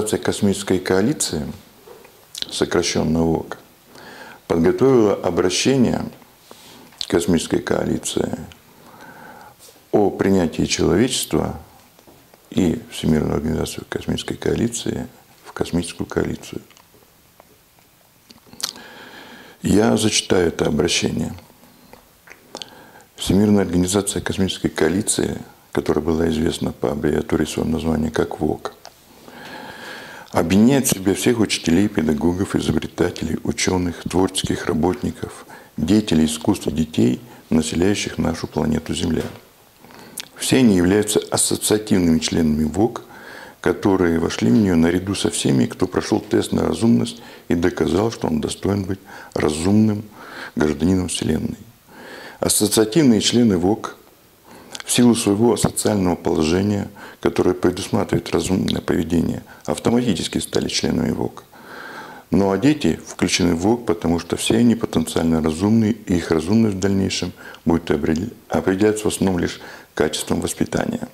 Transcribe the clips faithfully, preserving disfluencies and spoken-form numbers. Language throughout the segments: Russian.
Организация космической коалиции, сокращенно ВОК, подготовила обращение космической коалиции о принятии человечества и Всемирную организацию космической коалиции в космическую коалицию. Я зачитаю это обращение. Всемирная организация космической коалиции, которая была известна по аббревиатуре своего названия как ВОК, объединяет в себе всех учителей, педагогов, изобретателей, ученых, творческих работников, деятелей искусства, детей, населяющих нашу планету Земля. Все они являются ассоциативными членами ВОК, которые вошли в нее наряду со всеми, кто прошел тест на разумность и доказал, что он достоин быть разумным гражданином Вселенной. Ассоциативные члены ВОК в силу своего социального положения, которое предусматривает разумное поведение, автоматически стали членами ВОК. Ну а дети включены в ВОК, потому что все они потенциально разумные, и их разумность в дальнейшем будет определяться в основном лишь качеством воспитания.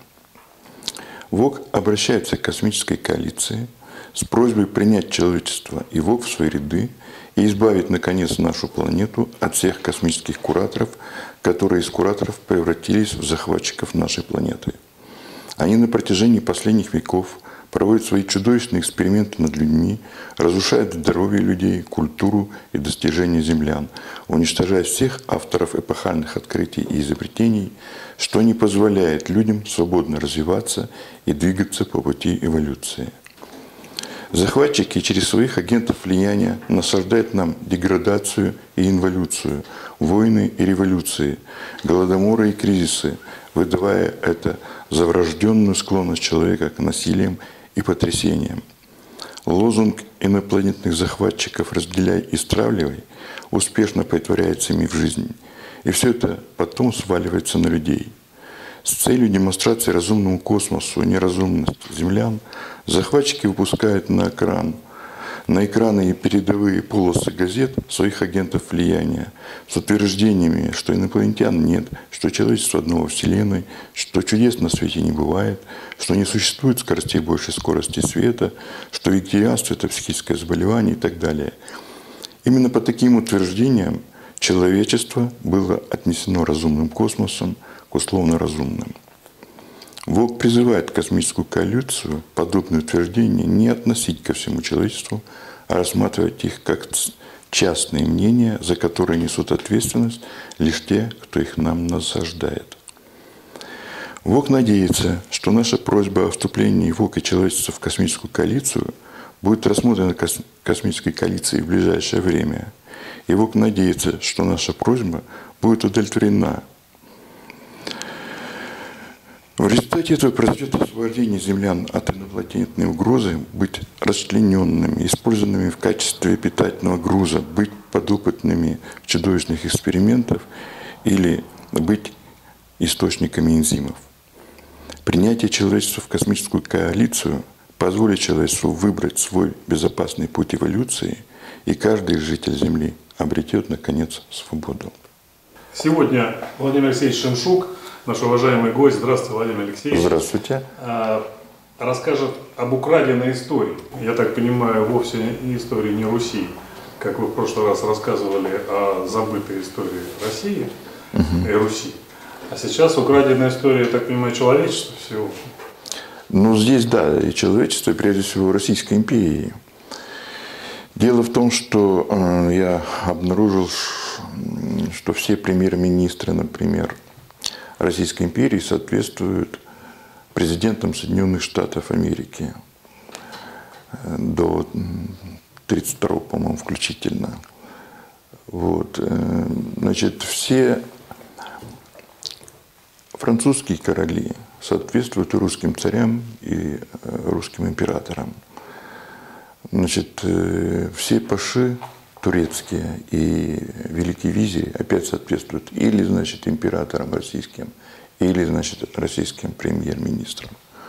ВОК обращается к космической коалиции с просьбой принять человечество и ВОК в свои ряды и избавить, наконец, нашу планету от всех космических кураторов, которые из кураторов превратились в захватчиков нашей планеты. Они на протяжении последних веков проводят свои чудовищные эксперименты над людьми, разрушают здоровье людей, культуру и достижения землян, уничтожая всех авторов эпохальных открытий и изобретений, что не позволяет людям свободно развиваться и двигаться по пути эволюции. Захватчики через своих агентов влияния насаждают нам деградацию и инволюцию, войны и революции, голодоморы и кризисы, выдавая это за врожденную склонность человека к насилиям и потрясениям. Лозунг инопланетных захватчиков «разделяй и стравливай» успешно претворяется ими в жизнь. И все это потом сваливается на людей. С целью демонстрации разумному космосу неразумности землян захватчики выпускают на экран, на экраны и передовые полосы газет своих агентов влияния с утверждениями, что инопланетян нет, что человечество одно во Вселенной, что чудес на свете не бывает, что не существует скоростей больше скорости света, что вегетарианство – это психическое заболевание и так далее. Именно по таким утверждениям человечество было отнесено разумным космосом к условно разумным. ВОК призывает космическую коалицию подобные утверждения не относить ко всему человечеству, а рассматривать их как частные мнения, за которые несут ответственность лишь те, кто их нам насаждает. ВОК надеется, что наша просьба о вступлении ВОК и человечества в космическую коалицию будет рассмотрена космической коалицией в ближайшее время. И ВОК надеется, что наша просьба будет удовлетворена. В результате этого произойдет освобождение землян от инопланетной угрозы быть расчлененными, использованными в качестве питательного груза, быть подопытными в чудовищных экспериментах или быть источниками энзимов. Принятие человечества в космическую коалицию позволит человечеству выбрать свой безопасный путь эволюции, и каждый житель Земли обретет, наконец, свободу. Сегодня Владимир Алексеевич Шемшук, наш уважаемый гость. Здравствуйте, Владимир Алексеевич. Здравствуйте. Расскажет об украденной истории. Я так понимаю, вовсе не истории не Руси, как вы в прошлый раз рассказывали о забытой истории России угу. и Руси. А сейчас украденная история, я так понимаю, человечества всего. Ну, здесь, да, и человечество, и прежде всего Российской империи. Дело в том, что э, я обнаружил, что все премьер-министры, например, Российской империи соответствуют президентам Соединенных Штатов Америки до тридцать второго, по-моему, включительно. Вот. Значит, все французские короли соответствуют и русским царям, и русским императорам. Значит, все паши турецкие и великие визири опять соответствуют или, значит, императорам российским, или, значит, российским премьер-министрам.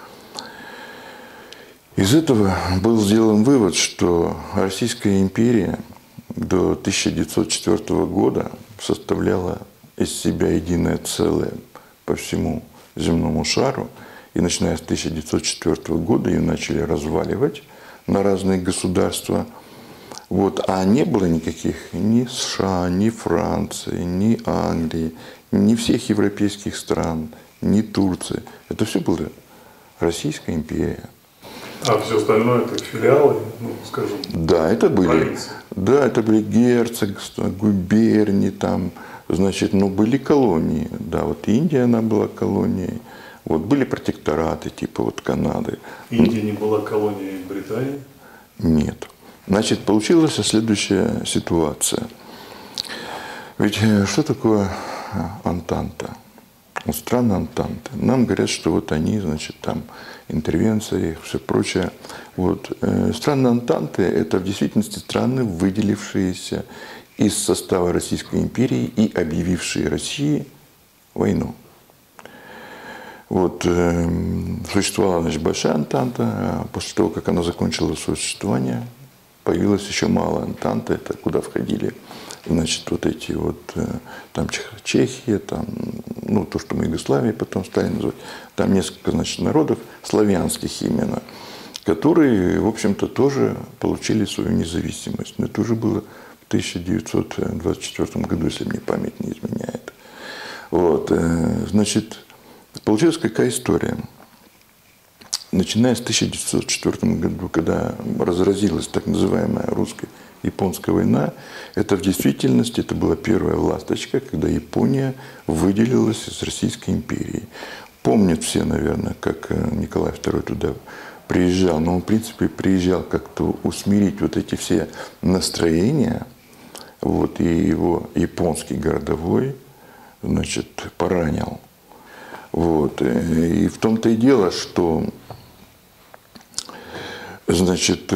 Из этого был сделан вывод, что Российская империя до тысяча девятьсот четвёртого года составляла из себя единое целое по всему земному шару, и начиная с тысяча девятьсот четвёртого года ее начали разваливать на разные государства. Вот. А не было никаких ни США, ни Франции, ни Англии, ни всех европейских стран, ни Турции. Это все была Российская империя. А все остальное это филиалы, ну, скажем, да, это были, провинции. да, это были герцогства, губернии, там, значит, ну, были колонии. Да, вот Индия, она была колонией. Вот были протектораты, типа вот Канады. Индия не была колонией Британии? Нет. Значит, получилась следующая ситуация. Ведь что такое Антанта? Страны Антанты. Нам говорят, что вот они, значит, там интервенция и все прочее. Вот. Страны Антанты – это в действительности страны, выделившиеся из состава Российской империи и объявившие России войну. Вот. Существовала, значит, Большая Антанта, а после того, как она закончила свое существование, появилась еще Малая Антанта, это куда входили, значит, вот эти вот, там Чехия, там, ну, то, что мы Югославией потом стали называть, там несколько, значит, народов, славянских именно, которые, в общем-то, тоже получили свою независимость. Но это уже было в тысяча девятьсот двадцать четвёртом году, если мне память не изменяет. Вот, значит, получилась какая история. Начиная с тысяча девятьсот четвёртого года, когда разразилась так называемая русско-японская война, это в действительности это была первая ласточка, когда Япония выделилась из Российской империи. Помнят все, наверное, как Николай второй туда приезжал, но он, в принципе, приезжал как-то усмирить вот эти все настроения, вот, и его японский городовой, значит, поранил. Вот. И в том-то и дело, что, значит,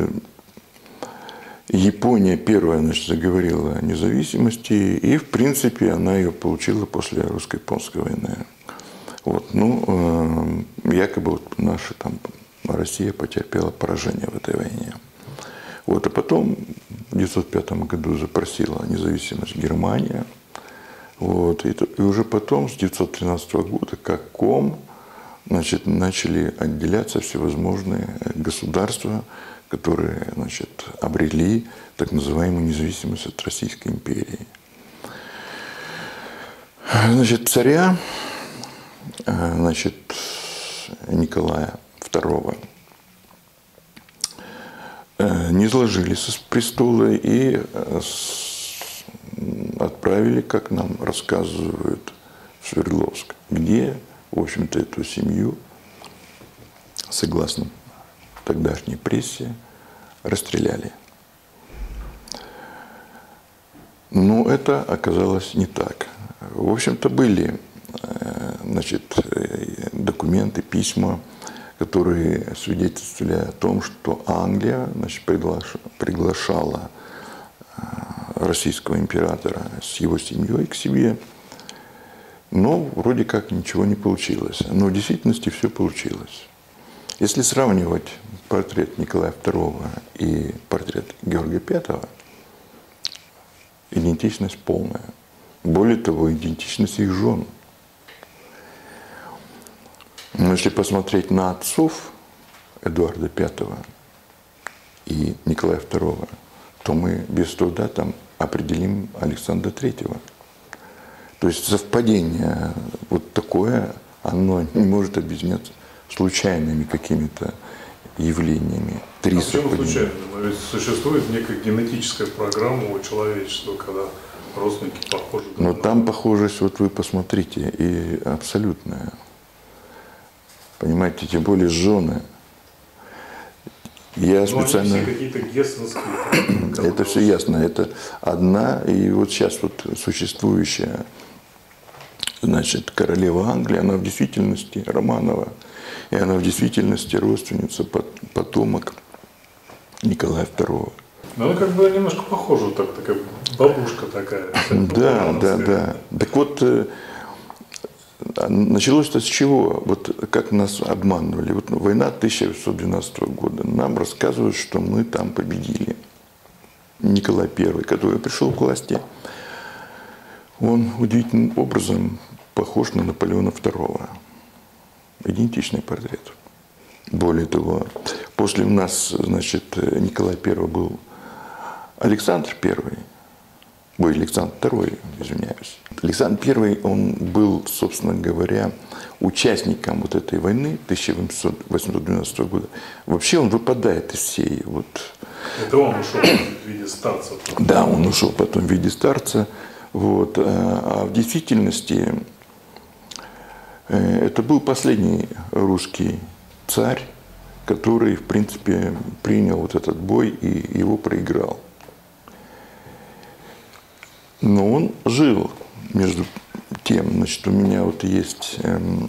Япония первая, значит, заговорила о независимости, и, в принципе, она ее получила после русско-японской войны. Вот. Ну, якобы вот наша там Россия потерпела поражение в этой войне. Вот. А потом в девятьсот пятом году запросила независимость Германия. Вот. И, и уже потом, с девятьсот тринадцатого года, как ком, значит, начали отделяться всевозможные государства, которые, значит, обрели так называемую независимость от Российской империи. Значит, царя, значит, Николая второго не сложили с престола и отправили, как нам рассказывают, в Свердловск, где, в общем-то, эту семью, согласно тогдашней прессе, расстреляли. Но это оказалось не так. В общем-то, были, значит, документы, письма, которые свидетельствовали о том, что Англия, значит, приглашала российского императора с его семьей к себе, но вроде как ничего не получилось. Но в действительности все получилось. Если сравнивать портрет Николая второго и портрет Георгия пятого, идентичность полная. Более того, идентичность их жен. Но если посмотреть на отцов Эдуарда пятого и Николая второго, то мы без труда там определим Александра третьего. То есть совпадение вот такое, оно не может объясняться случайными какими-то явлениями. Три а почему совпадения. случайно? Но ведь существует некая генетическая программа у человечества, когда родственники похожи друг на Но друга. там похожесть, вот вы посмотрите, и абсолютная. Понимаете, тем более жены. Я Но специально... они все какие-то гессенские. Это все ясно. Это одна, и вот сейчас вот существующая, значит, королева Англии, она в действительности Романова, и она в действительности родственница, потомок Николая второго. Ну, она как бы немножко похожа, так, такая бабушка такая. Да, да, да. Так вот, началось-то с чего? Вот как нас обманывали. Вот война тысяча восемьсот двенадцатого года. Нам рассказывают, что мы там победили. Николай первый, который пришел к власти, он удивительным образом похож на Наполеона второго. Идентичный портрет. Более того, после нас, значит, Николай Первый был Александр Первый, ой, Александр Второй, извиняюсь. Александр Первый, он был, собственно говоря, участником вот этой войны тысяча восемьсот двенадцатого года. Вообще он выпадает из всей вот... Это он ушел в виде старца. Да, он ушел потом в виде старца. Вот. А в действительности это был последний русский царь, который, в принципе, принял вот этот бой и его проиграл. Но он жил. Между тем, значит, у меня вот есть эм,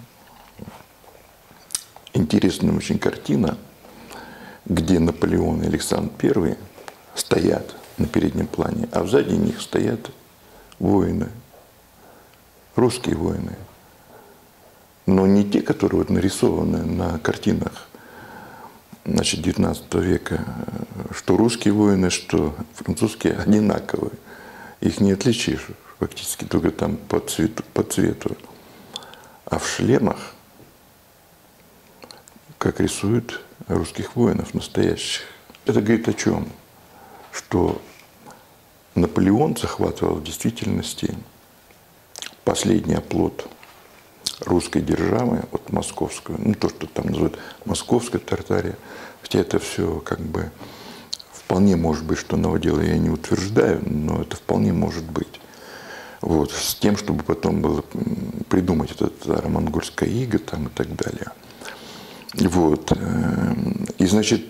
интересная очень картина, где Наполеон и Александр Первый стоят на переднем плане, а сзади них стоят воины, русские воины. Но не те, которые вот нарисованы на картинах, значит, девятнадцатого века, что русские воины, что французские одинаковые. Их не отличишь фактически только там по цвету, по цвету. А в шлемах, как рисуют русских воинов настоящих. Это говорит о чем? Что Наполеон захватывал в действительности последний оплот русской державы, вот московскую, ну то, что там называют московская Тартария, хотя это все как бы вполне может быть, что новодело я не утверждаю, но это вполне может быть. Вот, с тем, чтобы потом было придумать этот аро-монгольское иго там и так далее. Вот. И, значит,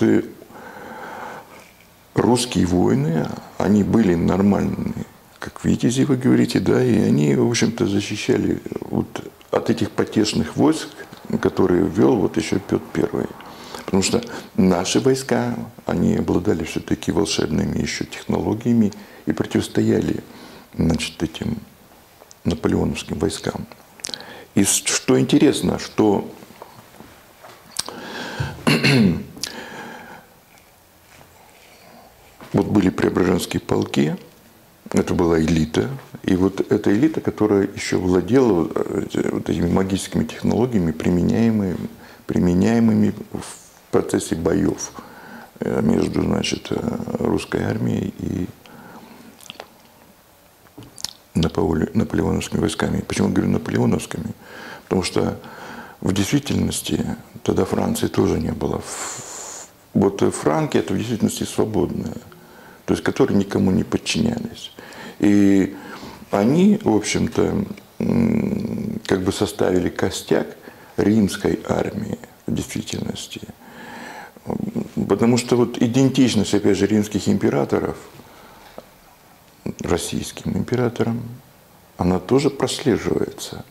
русские воины, они были нормальные, как витязи, вы говорите, да, и они, в общем-то, защищали вот от этих потешных войск, которые вел вот еще Петр Первый. Потому что наши войска, они обладали все-таки волшебными еще технологиями и противостояли, значит, этим наполеоновским войскам. И что интересно, что вот были преображенские полки, это была элита, и вот эта элита, которая еще владела вот этими магическими технологиями, применяемыми, применяемыми в процессе боев между, значит, русской армией и наполеоновскими войсками. Почему я говорю наполеоновскими? Потому что в действительности тогда Франции тоже не было. Вот франки – это в действительности свободные, то есть которые никому не подчинялись. И они, в общем-то, как бы составили костяк римской армии в действительности. Потому что вот идентичность, опять же, римских императоров российским императорам, она тоже прослеживается.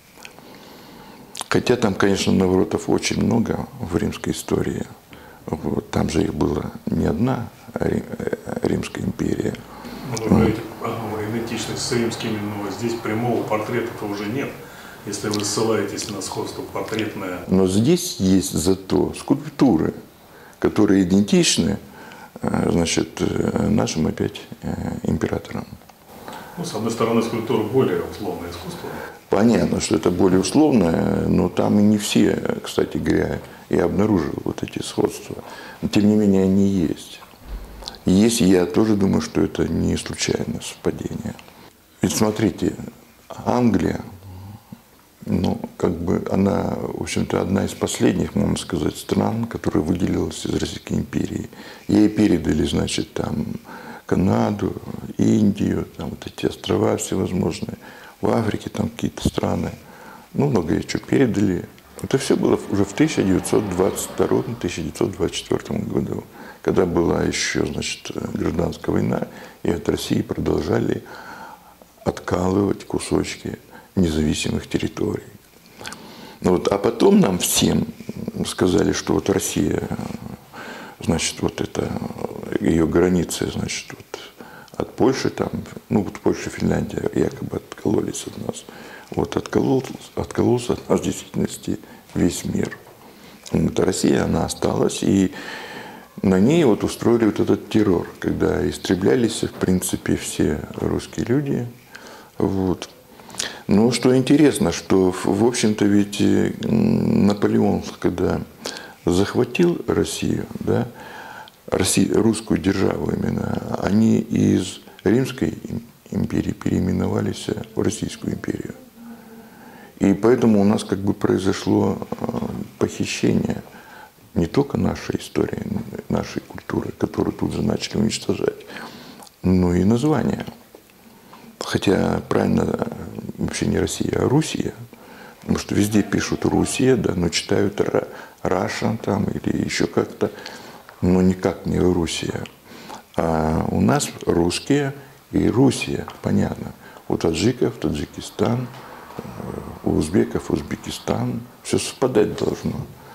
Хотя там, конечно, наворотов очень много в римской истории. Вот, там же их была не одна Римская империя. Вы говорите о идентичности с римскими, но здесь прямого портрета-то уже нет, если вы ссылаетесь на сходство портретное. Но здесь есть зато скульптуры, которые идентичны, значит, нашим опять императорам. Ну, с одной стороны, скульптура более условное искусство. Понятно, что это более условное, но там и не все, кстати говоря, я обнаружил вот эти сходства. Но, тем не менее, они есть. И есть, я тоже думаю, что это не случайное совпадение. Ведь смотрите, Англия, ну, как бы она, в общем-то, одна из последних, можно сказать, стран, которая выделилась из Российской империи. Ей передали, значит, там Канаду, Индию, там вот эти острова всевозможные. В Африке там какие-то страны. Ну, многое что передали. Это все было уже в тысяча девятьсот двадцать втором — тысяча девятьсот двадцать четвёртом году, когда была еще, значит, гражданская война, и от России продолжали откалывать кусочки независимых территорий. Ну вот, а потом нам всем сказали, что вот Россия, значит, вот это, ее границы, значит, вот от Польши там, ну вот Польша, Финляндия якобы откололись от нас. Вот откололся, откололся от нас в действительности весь мир. Вот, а Россия, она осталась, и на ней вот устроили вот этот террор, когда истреблялись, в принципе, все русские люди. Вот. Но что интересно, что, в общем-то, ведь Наполеон, когда захватил Россию, да, Россию, русскую державу именно, они из Римской империи переименовались в Российскую империю. И поэтому у нас как бы произошло похищение не только нашей истории, нашей культуры, которую тут же начали уничтожать, но и названия. Хотя правильно вообще не Россия, а Руссия. Потому что везде пишут Руссия, да, но читают Russian там или еще как-то, но никак не Руссия. А у нас русские и Руссия, понятно. У таджиков Таджикистан, у узбеков Узбекистан. Все совпадать должно.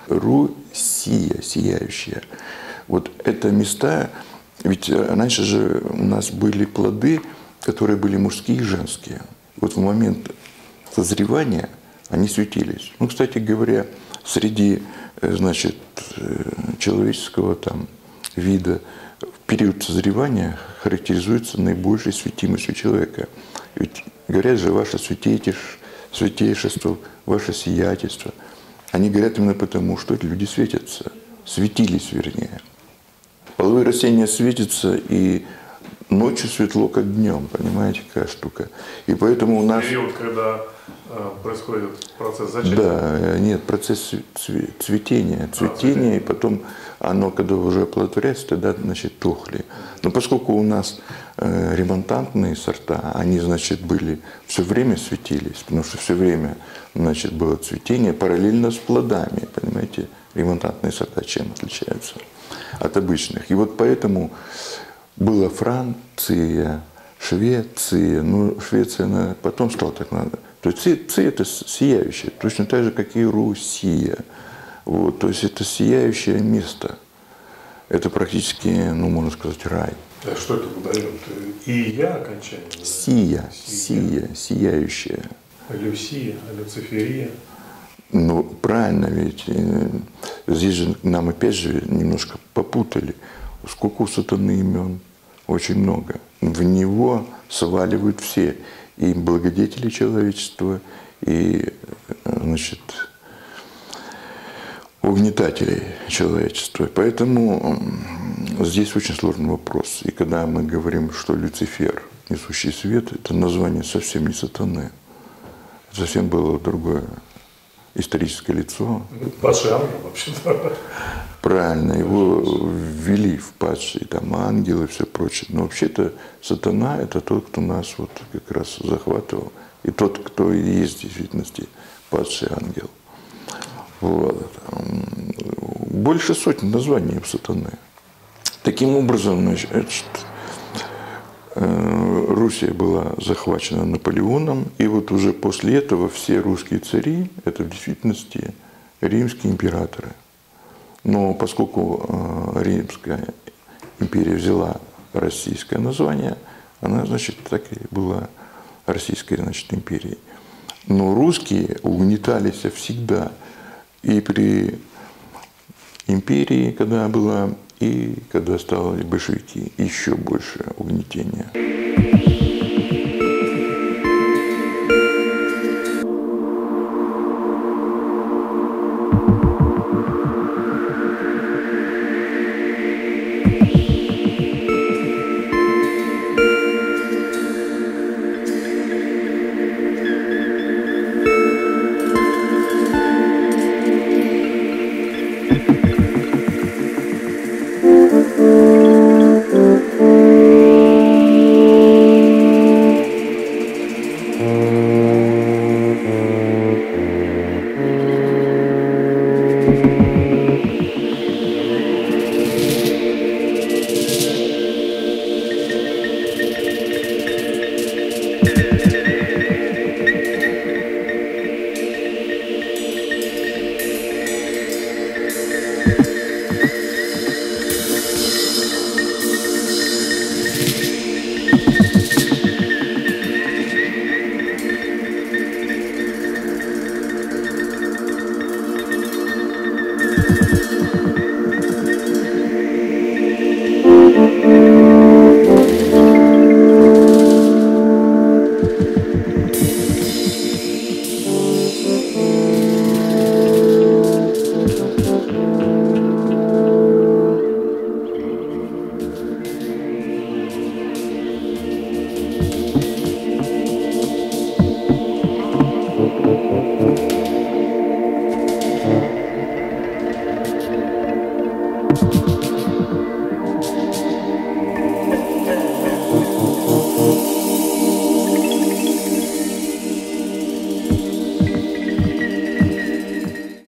Руссия, сияющая. Вот это места, ведь раньше же у нас были плоды, которые были мужские и женские. Вот в момент созревания они светились. Ну, кстати говоря, среди, значит, человеческого там вида в период созревания характеризуется наибольшей светимостью человека. Ведь говорят же, ваше святейшество, ваше сиятельство. Они говорят именно потому, что эти люди светятся, светились вернее. Половые растения светятся, и ночью светло, как днем, понимаете, какая штука. И поэтому у нас... Период, когда э, происходит процесс зачатия? Да, нет, процесс цветения, цветения, а, и потом оно, когда уже оплодотворяется, тогда, значит, тухли. Но поскольку у нас э, ремонтантные сорта, они, значит, были, все время светились, потому что все время, значит, было цветение параллельно с плодами, понимаете, ремонтантные сорта чем отличаются от обычных. И вот поэтому была Франция, Швеция, ну, Швеция она потом стала так надо. То есть Ци это сияющее, точно так же, как и Руссия. Вот, то есть это сияющее место. Это практически, ну, можно сказать, рай. А что это выдает? И я окончание? Сия, сия, сияющая. Люсия, Люциферия. Ну, правильно, ведь здесь же нам опять же немножко попутали. Сколько у сатаны имен? Очень много. В него сваливают все. И благодетели человечества, и, значит, угнетателей человечества. Поэтому здесь очень сложный вопрос. И когда мы говорим, что Люцифер, несущий свет, это название совсем не сатаны. Совсем было другое историческое лицо. Падший ангел, вообще-то. Правильно, его ввели в падшие, там ангелы и все прочее. Но вообще-то сатана – это тот, кто нас вот как раз захватывал. И тот, кто и есть в действительности падший ангел. Вот. Больше сотни названий у сатаны. Таким образом, значит, Руссия была захвачена Наполеоном, и вот уже после этого все русские цари – это в действительности римские императоры. Но поскольку Римская империя взяла российское название, она, значит, так и была Российской, значит, империей. Но русские угнетались всегда. И при империи, когда была, и когда стали большевики, еще больше угнетения.